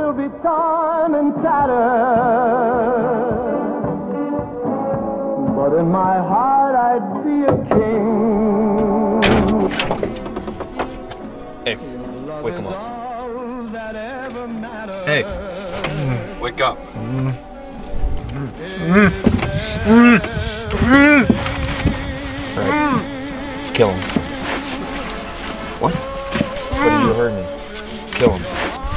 will be torn and tattered, but in my heart I'd be a king. Hey, wake him up. Hey, wake up. Alright, kill him. What? What did you heard me? Kill him.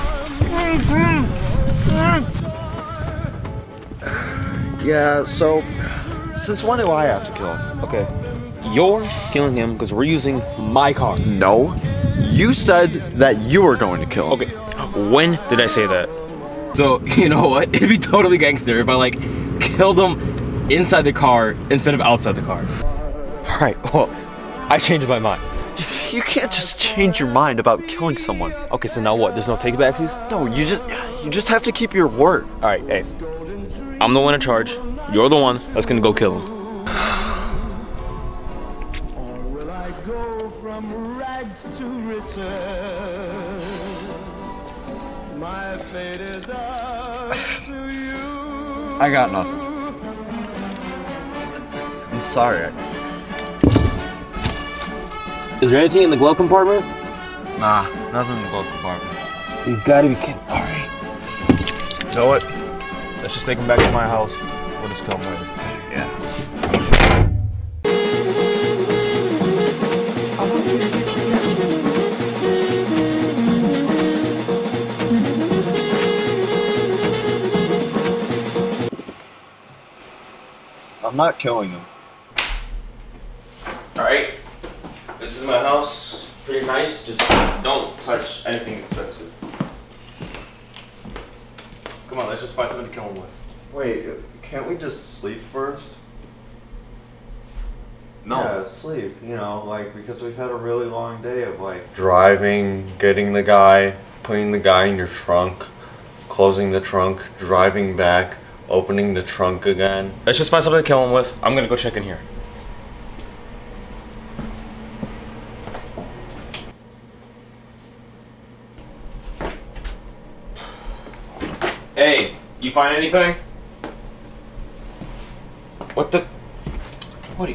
Yeah, so since when do I have to kill him? Okay, you're killing him because we're using my car. No, you said that you were going to kill him. Okay, when did I say that? So, you know what? It'd be totally gangster if I, like, killed him inside the car instead of outside the car. Alright, well, I changed my mind. You can't just change your mind about killing someone. Okay, so now what? There's no take-backsies? No, you just have to keep your word. Alright, hey. I'm the one in charge. You're the one that's gonna go kill him. Or will I go from rags to riches? My fate is up to you. I got nothing. I'm sorry. Is there anything in the glove compartment? Nah, nothing in the glove compartment. You've got to be kidding. Alright. You know what? Let's just take him back to my house. We'll just kill him later. Yeah. I'm not killing him. Alright. This is my house. Pretty nice. Just don't touch anything expensive. Come on, let's just find something to kill him with. Wait, can't we just sleep first? No. Yeah, sleep, you know, like, because we've had a really long day of, like, driving, getting the guy, putting the guy in your trunk, closing the trunk, driving back, opening the trunk again. Let's just find something to kill him with. I'm gonna go check in here. Hey, you find anything? What the? What are you?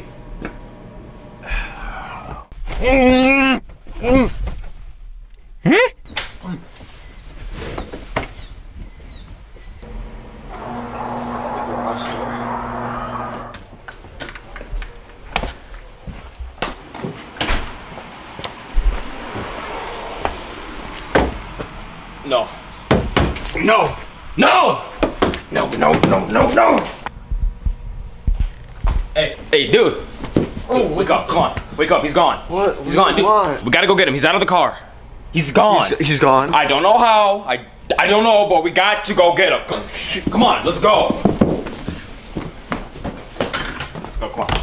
No. No! No! No, no, no, no, no! Hey, hey, dude! Oh, wake up, come on. Wake up, he's gone. What? He's gone, dude. We gotta go get him. He's out of the car. He's gone. He's gone? I don't know how. I don't know, but we got to go get him. Come on, let's go. Let's go, come on.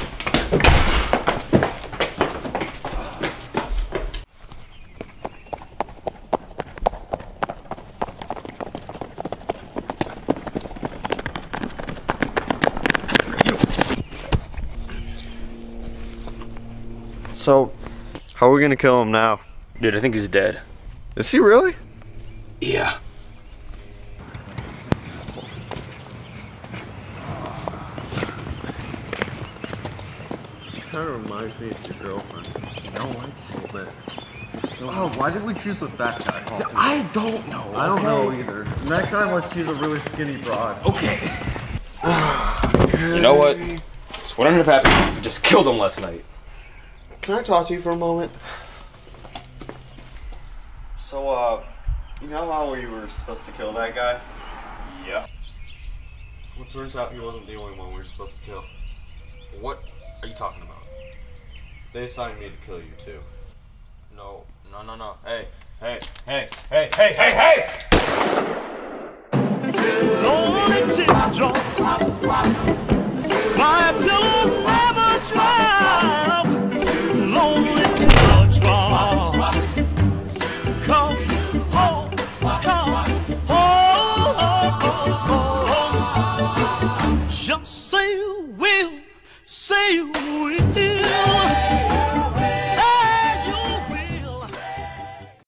So, how are we gonna kill him now? Dude, I think he's dead. Is he really? Yeah. Kind of reminds me of your girlfriend. No, it's a little bit. Oh, why did we choose the fat guy? I don't know. I don't know either. Next time, let's choose a really skinny broad. Okay. You know what? So what ended up happening? We just killed him last night. Can I talk to you for a moment? So, you know how we were supposed to kill that guy? Yeah. Well, it turns out he wasn't the only one we were supposed to kill. What are you talking about? They assigned me to kill you too. No, no, no, no. Hey, hey, hey, hey, hey, hey, hey!